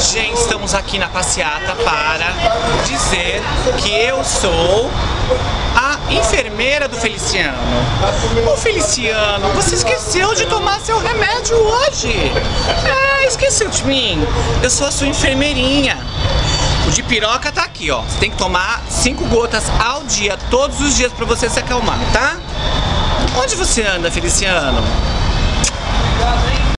Gente, estamos aqui na passeata para dizer que eu sou a enfermeira do Feliciano. Ô Feliciano, você esqueceu de tomar seu remédio hoje. Esqueceu de mim. Eu sou a sua enfermeirinha. O de piroca tá aqui, ó. Você tem que tomar 5 gotas ao dia, todos os dias, pra você se acalmar, tá? Onde você anda, Feliciano?